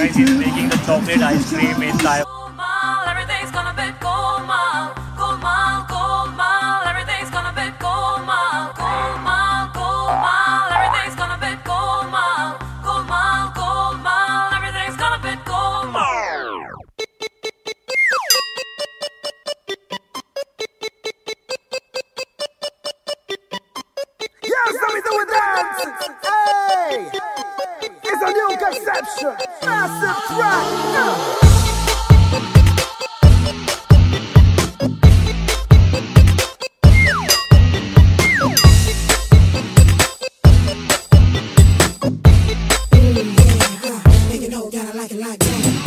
guys, he's making the chocolate ice cream in Taiwan. Everything's gonna be Golmaal, Golmaal, Golmaal. Everything's gonna be Golmaal, Golmaal, Golmaal. Everything's gonna be Golmaal, Golmaal, Golmaal. Everything's gonna be Golmaal. Yes, let me do a dance. Hey, it's a new conception, massive track. Gotta like it like that.